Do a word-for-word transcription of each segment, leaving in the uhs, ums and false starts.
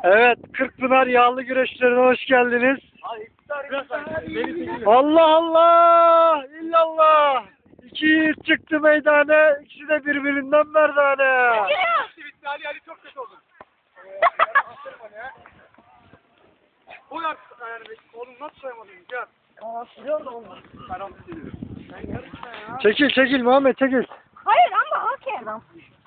Evet, Kırkpınar yağlı güreşlerine hoş geldiniz. Allah Allah! İllallah! İki yiğit çıktı meydana, ikisi de birbirinden merdane. Ali Ali çok kötü oldu. O yap yani oğlum nasıl soyamadın ya? Aa siliyor da olmaz. Karanlık siliyor. Çekil çekil Muhammed çekil. Hayır ama hakem.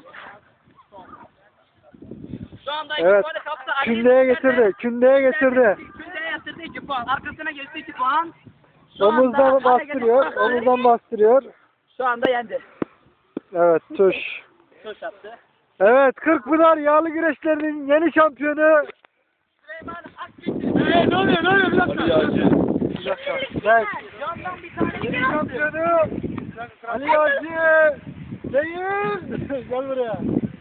Şu anda Evet, kündeye getirdi, kündeye getirdi. Kündeye yatırdı iki puan. Arkasına geçti iki puan. Omuzdan bastırıyor, omuzdan bastırıyor. Şu anda yendi. Evet, tuş. Tuş attı. Evet, Kırkpınar yağlı güreşlerinin yeni şampiyonu. Süleyman Akgül. Eee ne oluyor ne oluyor bir dakika. Ali Yağcı. Evet. Yandan bir tane Yeni şampiyonu. Ali Yağcı. Değil. Gel buraya.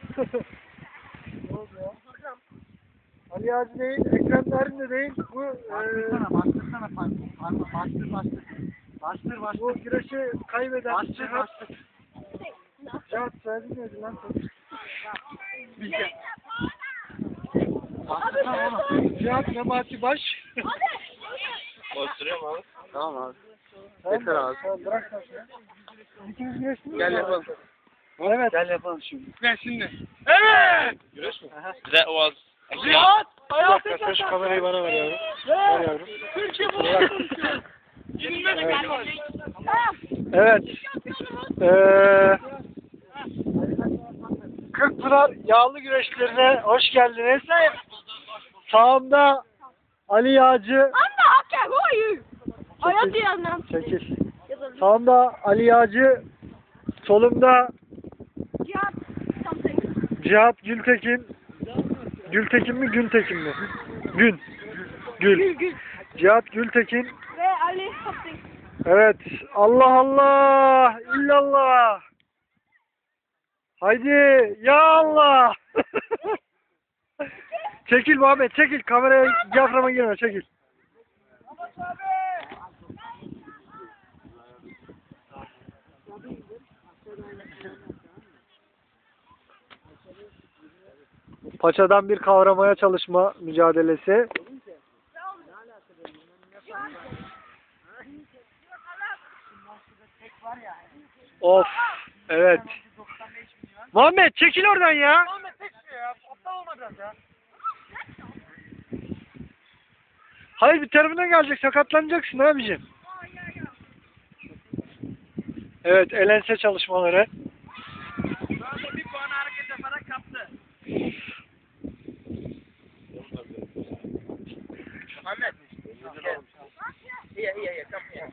Ne oldu ya? Ali Yağcı değil, Ekrem Narin de değil. Bu Bastırsana bastırsana parma bastır bastır. Bastır bastır. bu güreşi kaybeden Bastır Cihat. bastır. Cihat söyledin neydi lan sen? Bilge. Bastırsana oğlum. Cihat Memati Baş. Bastırıyor mu abi? Tamam abi. Tamam Yeter mı? abi. Tamam, bırak sen şunu. İkiniz güreştiniz Gel mi? yapalım. Evet. Gel yapalım şimdi. Ben şimdi. Evet. Güreş mi? That was. Cihat. Hayatı Sen şu kamerayı bana ver yavrum. Ver. Ver yavrum. Türkiye bu. Yenilmez galiba. Evet. Ee, Kırkpınar yağlı güreşlerine hoş geldiniz. Sağımda Ali Yağcı. Anne hakem hayır. Hayat yanım. Çekil. Sağımda Ali Yağcı. Solumda Cihat something. Cihat Gültekin. Gültekin mi Güntekin mi? Gün. Gül. Cihat Gültekin. Ve Ali something. Evet. Allah Allah. İllallah. Haydi. Ya Allah. Çekil Muhammed. Çekil. Kameraya diyaframa girme. Çekil. Paçadan bir kavramaya çalışma mücadelesi. Of. Evet. Muhammed çekil oradan ya. Ahmet tek şey ya. Aptal olma biraz ya. Hayır bir tarafından gelecek. Sakatlanacaksın abicim. Evet. Elense çalışmaları. Şu anda bir puan hareket yaparak kaptı. Ahmet. İyi iyi iyi. Kaptı.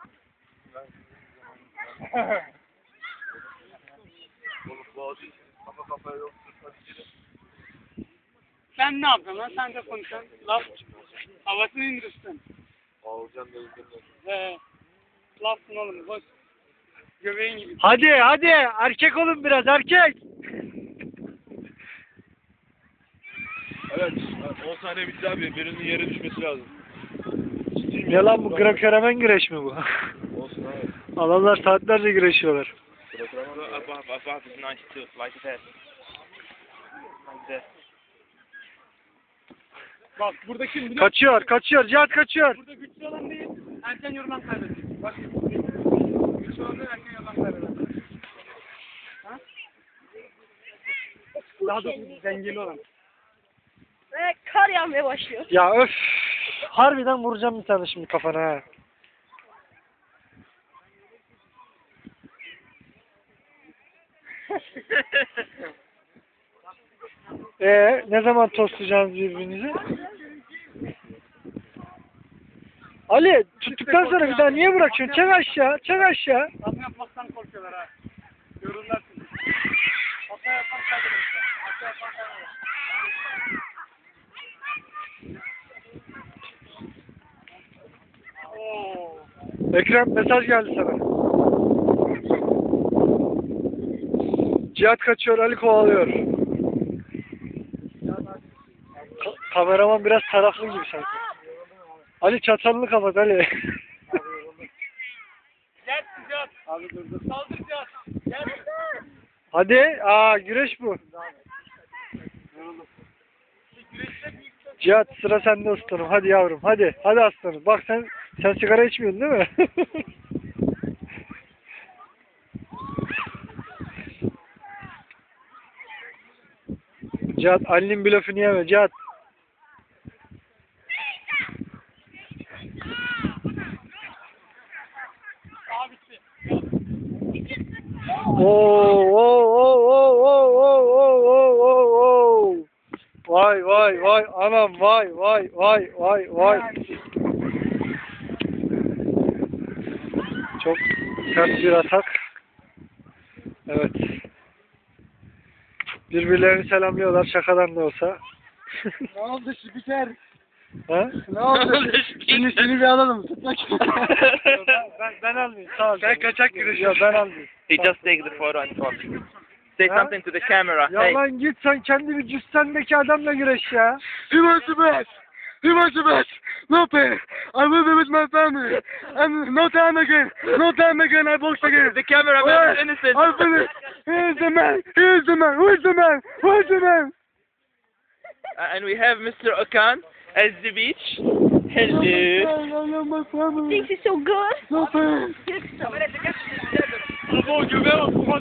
Sen ne yaptın lan? Sen de konuşan. Laf. Havasını indirirsin. Ağlayacağım da izledim. He. Lafsın oğlum. Boş. Göbeğin gibi. Hadi hadi. Erkek olun biraz erkek. Evet. on saniye bitti abi. Birinin yere düşmesi lazım. Ciddiyim Ne lan bu Greco-Romen güreş mi bu? Olsun abi. Adamlar saatlerce güreşiyorlar. Above, above is nice too. Like that. Like that. Bak burada kim biliyor? Kaçıyor kaçıyor. Cihat kaçıyor. Burada güçlü olan değil. Erken yorulan kaybediyor. Bak. Güçlü olan değil. Erken yorulan kaybediyor. Ha? Daha doğrusu dengeli olan. Ve kar yağmaya başlıyor. Ya öf. Harbiden vuracağım bir tane şimdi kafana ha. Ee, ne zaman tostlayacaksınız birbirinizi? Ali tuttuktan sonra bir daha niye bırakıyorsun? Çek aşağı, çek aşağı. Hata yapmaktan korkuyorlar ha. Yorumlar çünkü. Hata yapan kaybediyor. Hata yapan kaybediyor. Oo. Ekrem mesaj geldi sana. Cihat kaçıyor, Ali kovalıyor. Ka kameraman biraz taraflı gibi sanki. Ali çatalını kapat Ali. Gel Cihat. Abi dur dur. Saldır Cihat. Gel. Hadi. Aa güreş bu. Güreşte büyük Cihat sıra sende aslanım. Hadi yavrum hadi. Hadi aslanım. Bak sen sen sigara içmiyorsun değil mi? Cihat Ali'nin blöfünü yeme Cihat. Daha bitti. Oo, oo, oo, oo, oo, oo, oo, oo, oo. Vay vay vay anam vay vay vay vay vay. Çok sert bir atak. Evet. Birbirlerini selamlıyorlar şakadan da olsa. Ne oldu spiker? Ha? Ne oldu? Seni, seni bir alalım. Tutmak. ben, ben almayayım sağ ol. Sen kaçak güreşi. Ya ben almayayım. He just take the photo and talk. Say Huh? something to the camera. Ya Hey. lan git sen kendi bir cüssendeki adamla güreş ya. He was the best. He was the best. No pain. I will be with my family. And no time again. No time again. I box again. The cameraman Alright, is innocent. I finish. He is the man. He is the man. Who is the man? Who is the man? Uh, and we have Mister Okan as the beach. Hello. I love my family. Thinks he's so good. No pain. Good stuff. Bravo, güven.